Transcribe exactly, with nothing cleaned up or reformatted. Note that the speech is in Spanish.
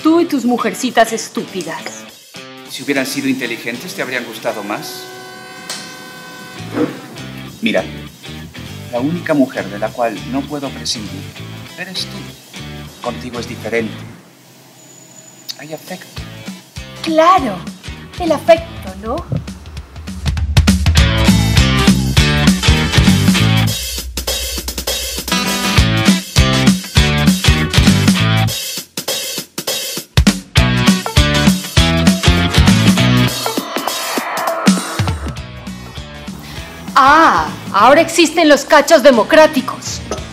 Tú y tus mujercitas estúpidas. Si hubieran sido inteligentes, ¿te habrían gustado más? Mira, la única mujer de la cual no puedo prescindir eres tú. Contigo es diferente. Hay afecto. Claro, el afecto, ¿no? Ah, ahora existen los cachos democráticos.